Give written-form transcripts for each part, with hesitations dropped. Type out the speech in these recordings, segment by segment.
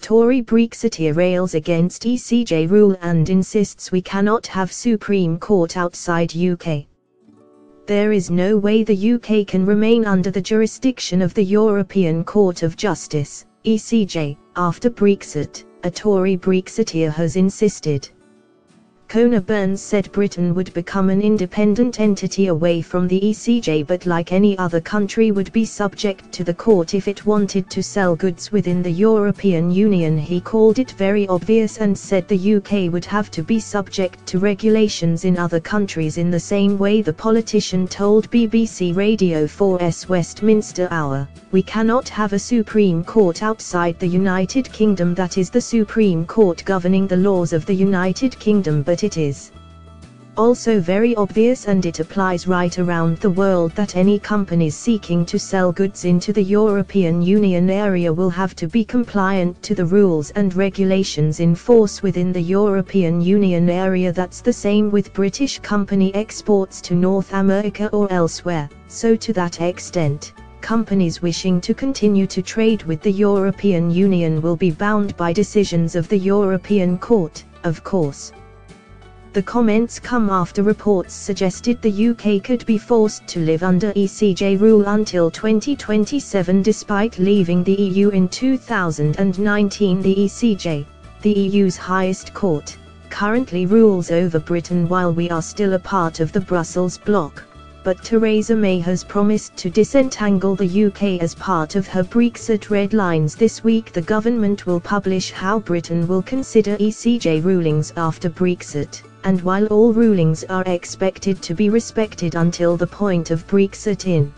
Tory Brexiteer rails against ECJ rule and insists we cannot have Supreme Court outside UK. There is no way the UK can remain under the jurisdiction of the European Court of Justice, ECJ, after Brexit, a Tory Brexiteer has insisted. Conor Burns said Britain would become an independent entity away from the ECJ, but like any other country would be subject to the court if it wanted to sell goods within the European Union. He called it very obvious and said the UK would have to be subject to regulations in other countries in the same way the politician told BBC Radio 4's Westminster Hour, "We cannot have a Supreme Court outside the United Kingdom that is the Supreme Court governing the laws of the United Kingdom, but it is also very obvious and it applies right around the world that any companies seeking to sell goods into the European Union area will have to be compliant to the rules and regulations in force within the European Union area. That's the same with British company exports to North America or elsewhere, so to that extent, companies wishing to continue to trade with the European Union will be bound by decisions of the European Court, of course." The comments come after reports suggested the UK could be forced to live under ECJ rule until 2027 despite leaving the EU in 2019. The ECJ, the EU's highest court, currently rules over Britain while we are still a part of the Brussels bloc. But Theresa May has promised to disentangle the UK as part of her Brexit red lines. This week the government will publish how Britain will consider ECJ rulings after Brexit, and while all rulings are expected to be respected until the point of Brexit in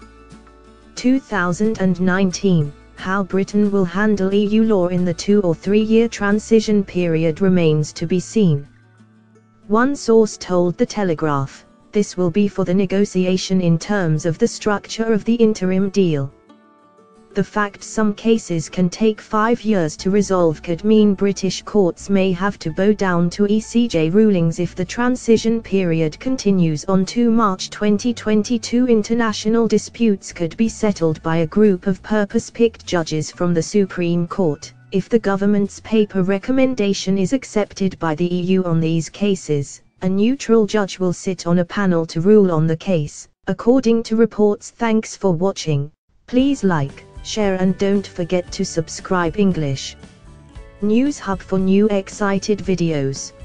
2019, how Britain will handle EU law in the 2 or 3 year transition period remains to be seen. One source told The Telegraph, "This will be for the negotiation in terms of the structure of the interim deal. The fact some cases can take 5 years to resolve could mean British courts may have to bow down to ECJ rulings if the transition period continues on to March 2022. International disputes could be settled by a group of purpose-picked judges from the Supreme Court, if the government's paper recommendation is accepted by the EU on these cases. A neutral judge will sit on a panel to rule on the case, according to reports." Thanks for watching. Please like, share and don't forget to subscribe. English News Hub for new excited videos.